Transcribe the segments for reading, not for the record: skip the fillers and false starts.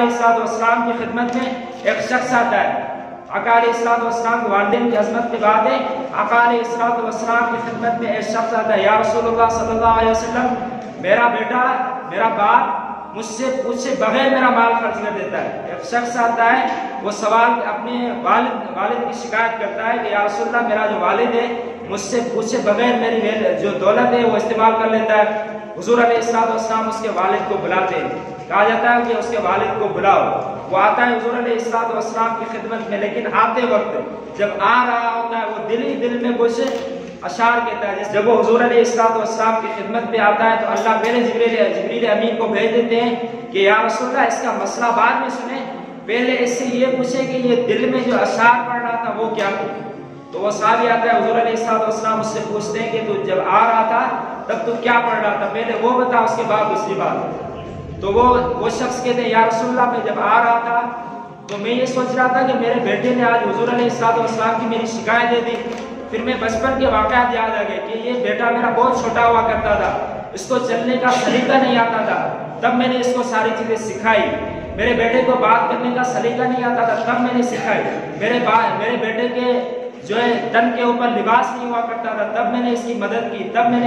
अलैहिस्सलाम की खिदमत में एक शख्स आता है। आका अलैहिस्सलाम के वालिदैन की अज़मत के बाद आका अलैहिस्सलाम की खिदमत में एक शख्स आता है, या रसूलुल्लाह सल्लल्लाहु अलैहि वसल्लम, मेरा बेटा, मेरा बाप मुझसे पूछे बगैर मेरा माल खर्च कर देता है। एक शख्स आता है, वो सवाल अपने वालिद की शिकायत करता है कि या रसूलल्लाह, मेरा जो वालिद है मुझसे पूछे बगैर मेरी जो दौलत है वो इस्तेमाल कर लेता है। हुजूर अलैहिस्सलाम उसके वालिद को बुलाते हैं, कहा जाता है कि उसके वालिद को बुलाओ। वो आता है हुजूर अलैहिस्सलाम की खिदमत में, लेकिन आते वक्त जब आ रहा होता है वो दिल में कुछ अशार कहता है। जब वो हुजूर अलैहिस्सलाम की खिदमत पे आता है तो अल्लाह पहले जिब्रील अमीन को भेज देते हैं कि या रसूलल्लाह, इसका मसला बाद में सुने, पहले इससे ये पूछे कि ये दिल में जो अशार पढ़ रहा था वो क्या था। तो वो साहबी आता है, हुजूर अलैहिस्सलाम उससे पूछते हैं कि तू जब आ रहा था तब तू क्या पढ़ रहा था, पहले वो बता, उसके बाद दूसरी बात। तो वो शख्स कहते हैं, या रसूलल्लाह, मैं जब आ रहा था तो मैं ये सोच रहा था कि मेरे बेटे ने आज हुजूर अलैहिस्सलाम की मेरी शिकायत दे दी। फिर मैं बचपन के वाक़यात याद आ गए कि ये बेटा मेरा बहुत छोटा हुआ करता था, इसको चलने का सलीका नहीं आता था, तब मैंने इसको सारी चीज़ें सिखाई। मेरे बेटे को बात करने का सलीका नहीं आता था, तब मैंने सिखाई। मेरे बेटे के जो है तन के ऊपर लिबास नहीं हुआ करता था, तब मैंने इसकी मदद की,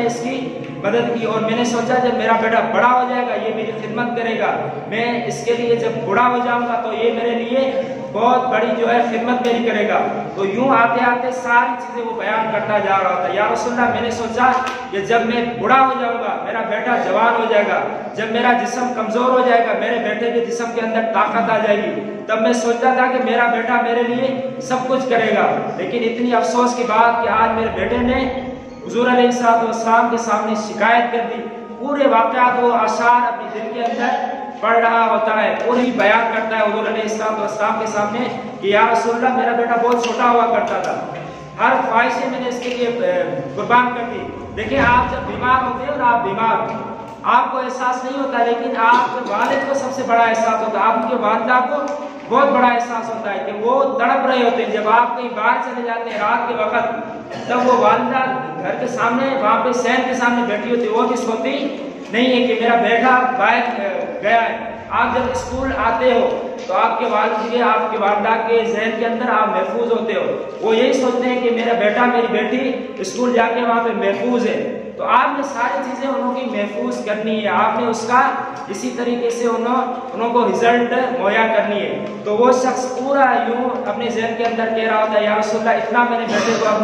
और मैंने सोचा जब मेरा बेटा बड़ा हो जाएगा ये मेरी खिदमत करेगा, मैं इसके लिए जब बूढ़ा हो जाऊंगा तो ये मेरे लिए बहुत बड़ी जो है खिदमत मेरी करेगा। तो यूं आते आते सारी चीजें वो बयान करता जा रहा था। या रसूलल्लाह, मैंने सोचा कि जब मैं बूढ़ा हो जाऊंगा, मेरा बेटा जवान हो जाएगा, जब मेरा जिस्म कमजोर हो जाएगा, मेरे बेटे के जिस्म के अंदर ताकत आ जाएगी, तब मैं सोचता था कि मेरा बेटा मेरे लिए सब कुछ करेगा। लेकिन इतनी अफसोस की बात कि आज मेरे बेटे ने हुजूर अलैहिस्सलाम के सामने शिकायत कर दी। पूरे वाक़यात वो आशार अपने दिल के अंदर पढ़ रहा होता है, पूरी बयान करता है हुजूर अलैहिस्सलाम के सामने कि या रसूलल्लाह, मेरा बेटा बहुत छोटा हुआ करता था, हर ख्वाहिशें मैंने इसके लिए कुर्बान कर दी। देखिए, आप जब बीमार होते हो ना, आप बीमार आपको एहसास नहीं होता, लेकिन आपके वालिद को सबसे बड़ा एहसास होता है, आपकी वालिदा को बहुत बड़ा एहसास होता है कि वो तड़प रहे होते हैं। जब आप कहीं बाहर चले जाते हैं रात के वक्त, तब वो वालिदा घर के सामने वहाँ पे सैन के सामने बैठी होती है, वो भी सोती नहीं है कि मेरा बेटा बाहर गया है। आप जब स्कूल आते हो तो आपके वालिद के, आपके वालिदा के जहन के अंदर आप महफूज होते हो, वो यही सोचते हैं कि मेरा बेटा, मेरी बेटी स्कूल जाके वहाँ पे महफूज है। तो आपने सारी चीज़ें उन्होंने महफूज करनी है, आपने उसका इसी तरीके से उनको रिजल्ट मुहैया करनी है। तो वो शख्स पूरा यूं अपने जहन के अंदर कह रहा होता है, या रसूलल्लाह, इतना मैंने बेटे को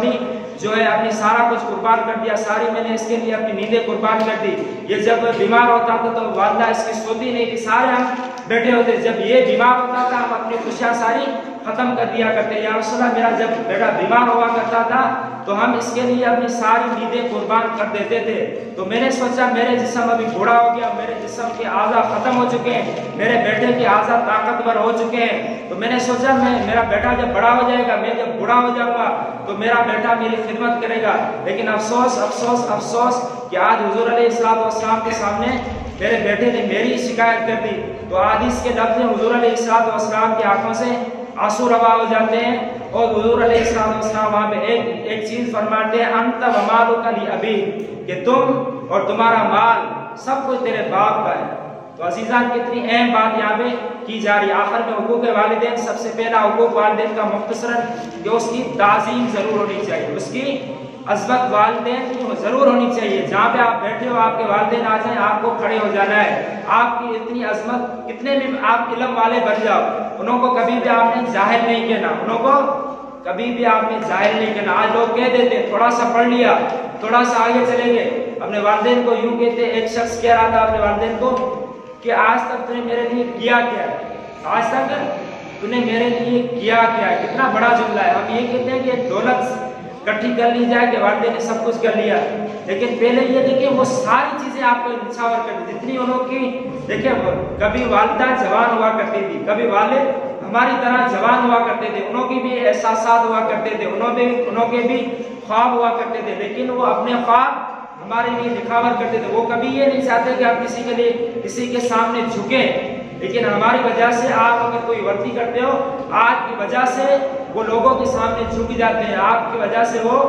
अपनी सारा कुछ कुर्बान कर दिया, सारी मैंने इसके लिए अपनी नींदें कुर्बान कर दी। ये जब बीमार होता था तो वालिदा इसकी सोती नहीं थी, सारे हम बैठे होते, जब ये बीमार होता था हम अपनी खुशियाँ सारी खत्म कर दिया करते। या रसूलल्लाह, मेरा जब बेटा बीमार हुआ करता था तो हम इसके लिए अपनी सारी नींदें कुर्बान कर देते थे। तो मैंने सोचा मेरे जिस्म अभी बूढ़ा हो गया, मेरे जिस्म के आज़ा खत्म हो चुके हैं, मेरे बेटे के आज़ा ताकतवर हो चुके हैं, तो मैंने सोचा मेरा बेटा जब बड़ा हो जाएगा, मैं जब बूढ़ा हो जाऊंगा तो मेरा बेटा मेरी खिदमत करेगा। लेकिन अफसोस अफसोस अफसोस कि आज हुजूर अलैहिस्सलाम के सामने मेरे बेटे ने मेरी शिकायत कर दी। तो हदीस के लफ्ज़ में हुजूर अलैहिस्सलाम की आंखों से आंसू रवा हो जाते हैं, और हुजूर अलैहिस्सलाम वहाँ पे एक चीज़ फरमाते हैं, अंत व मालुका लि अबी, कि तुम और तुम्हारा माल सब कुछ तेरे बाप का है। तो अजीज़ान, कितनी अहम बात यहाँ पे की जा रही है। आखिर में हुकूक वालिदैन, सबसे पहला हुकूक वालिदैन का मुख्तसरन कि उसकी ताज़ीम ज़रूर होनी चाहिए, उसकी अज़मत वालिदैन की ज़रूर होनी चाहिए। जहाँ पे आप बैठे हो आपके वालिदैन आ जाए, आपको खड़े हो जाना है। आपकी इतनी अज़मत, कितने भी आप इल्म वाले बन जाओ, उनको कभी भी आपने जाहिल नहीं कहना, उनको कभी भी आपने जाहिल नहीं कहना। आज लोग कह देते थोड़ा सा पढ़ लिया, थोड़ा सा आगे चले गए, अपने वालिदैन को यूँ कहते। एक शख्स कह रहा था अपने वालिदैन को कि आज तक तूने मेरे लिए किया क्या है, आज तक तूने मेरे लिए किया क्या है। कितना बड़ा जुमला है। हम ये कहते हैं कि दौलत इकट्ठी कर ली जाए कि वालिदैन ने सब कुछ कर लिया, लेकिन पहले ये देखिए वो सारी चीज़ें आपको निछावर कर दी जितनी उन्होंने की। देखिए, कभी वालिदा जवान हुआ करती थी, कभी वालिद हमारी तरह जवान हुआ करते थे, उनके भी एहसासात हुआ करते थे, उनके भी ख्वाब हुआ करते थे, लेकिन वो अपने ख्वाब हमारे लिए निखावर करते थे। वो कभी ये नहीं चाहते कि आप किसी के लिए, किसी के सामने झुकें। लेकिन हमारी वजह से आप अगर कोई वर्दी करते हो, आपकी वजह से वो लोगों के सामने झुक जाते हैं, आपकी वजह से वो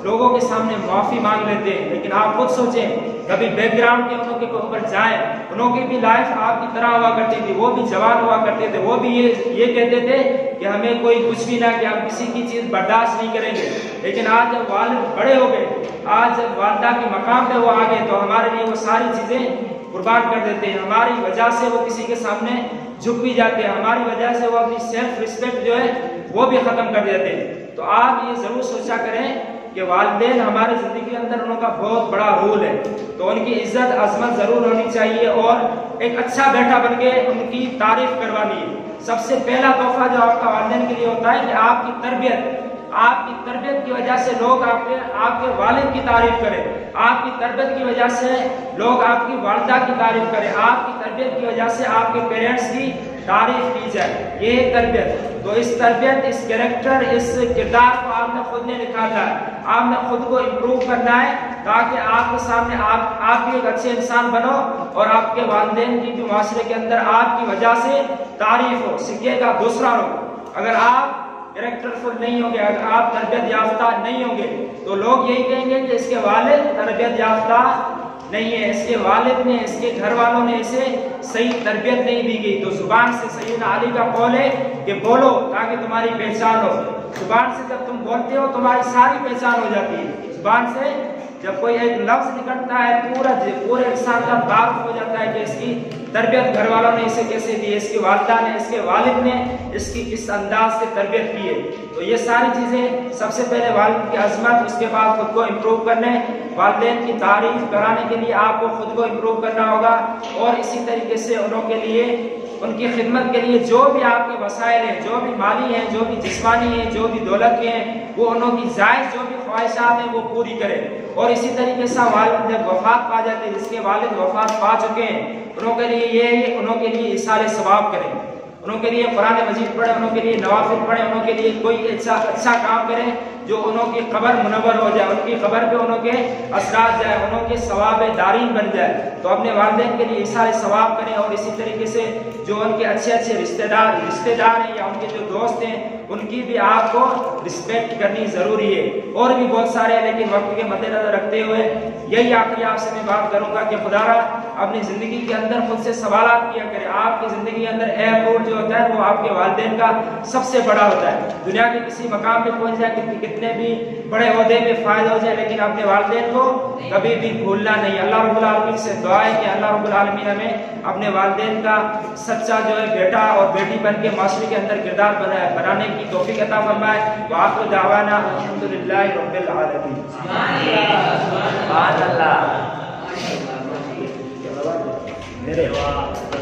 लोगों के सामने माफ़ी मांग लेते हैं, लेकिन आप खुद सोचें कभी बैकग्राउंड के उनके ऊपर जाएं, उनकी भी लाइफ आपकी तरह हुआ करती थी, वो भी जवान हुआ करते थे, वो भी ये कहते थे कि हमें कोई कुछ भी ना, कि हम किसी की चीज़ बर्दाश्त नहीं करेंगे। लेकिन आज जब वालिद बड़े हो गए, आज जब वालदा के मकाम पे वो आ गए, तो हमारे लिए वो सारी चीज़ें कुर्बान कर देते हैं। हमारी वजह से वो किसी के सामने झुक भी जाते हैं, हमारी वजह से वो अपनी सेल्फ रिस्पेक्ट जो है वो भी ख़त्म कर देते हैं। तो आप ये ज़रूर सोचा करें कि वालिदैन हमारी ज़िंदगी के अंदर उनका बहुत बड़ा रोल है, तो उनकी इज्जत अजमत ज़रूर होनी चाहिए और एक अच्छा बेटा बन के उनकी तारीफ करवानी है। सबसे पहला तोहफा जो आपका वालिदैन के लिए होता है कि आपकी तरबियत की वजह से लोग आपके वालिद की तारीफ करें, आपकी तरबियत की वजह से लोग आपकी वालिदा की तारीफ करें, आपकी तरबियत की वजह से आपके पेरेंट्स की तारीफ की जाए। ये है तरबियत। तो इस तरबियत, इस कैरेक्टर, इस किरदार को आपने खुद ने निकालना है, आपने खुद को इम्प्रूव करना है, ताकि आपके सामने आप भी एक अच्छे इंसान बनो और आपके वालिदैन की भी माशरे के अंदर आपकी वजह से तारीफ हो, सिक्के का दूसरा हो। अगर आप कैरेक्टरफुल नहीं होंगे, अगर आप तरबियत याफ्ता नहीं होंगे, तो लोग यही कहेंगे कि इसके वालिद तरबियत याफ्ता नहीं है, इसके वालिद ने, इसके घर वालों ने इसे सही तरबियत नहीं दी गई। तो जुबान से सैयदना अली का कौल है कि बोलो ताकि तुम्हारी पहचान हो। जुबान से जब तुम बोलते हो तुम्हारी सारी पहचान हो जाती है। जुबान से जब कोई एक लफ्ज निकलता है, पूरे इंसान का तारुफ हो जाता है कि इसकी तरबियत घर वालों ने इसे कैसे दी, इसकी वालिदा ने, इसके वालिद ने इसकी किस अंदाज से तरबियत की है। तो ये सारी चीज़ें, सबसे पहले वालिद की अजमत, उसके बाद खुद को इम्प्रूव करने, वालिदैन की तारीफ कराने के लिए आपको खुद को इम्प्रूव करना होगा और इसी तरीके से उनके लिए, उनकी खिदमत के लिए जो भी आपके वसाइल हैं, जो भी माली हैं, जो भी जिस्मानी हैं, जो भी दौलत के हैं, वो उनकी जायज़ जो भी ख्वाहिशात हैं वो पूरी करें। और इसी तरीके से वालिद जब वफात पा जाते हैं, जिसके वालिद वफात पा चुके हैं, उनके लिए ये उनके लिए इसाले सवाब करें, उनके लिए कुरान मजीद पढ़े, उनके लिए नवाफिल पढ़े, उनके लिए कोई अच्छा काम करें जो उनकी कब्र मुनव्वर हो जाए, उनकी कब्र पे उनके असरात जाए, उनके सवाब दारीन बन जाए। तो अपने वालिदैन के लिए इसाले सवाब करें। और इसी तरीके से जो उनके अच्छे रिश्तेदार हैं या उनके जो दोस्त हैं, उनकी भी आपको रिस्पेक्ट करनी ज़रूरी है। और भी बहुत सारे हैं, लेकिन वक्त के मद्देनजर रखते हुए यही आखिरी आपसे मैं बात करूँगा कि खुदारा अपनी ज़िंदगी के अंदर खुद से सवालात किया करें। आपकी ज़िंदगी के अंदर एयरपोर्ट जो होता है वो आपके वालिदैन का सबसे बड़ा होता है। दुनिया के किसी मकाम पे पहुँच जाए, कितने भी बड़े ओहदे में फ़ायदा हो जाए, लेकिन अपने वालिदैन को कभी भी भूलना नहीं। अल्लाह रब्बुल आलमीन से दुआ है कि अल्लाह रब्बुल आलमीन हमें अपने वालिदैन का सच्चा जो है बेटा और बेटी बन के माशरे के अंदर किरदार बनाने की तौफीक अता फरमाए। व आखिर दावाना अल्हम्दुलिल्लाहि रब्बिल आलमीन। सुभान अल्लाह।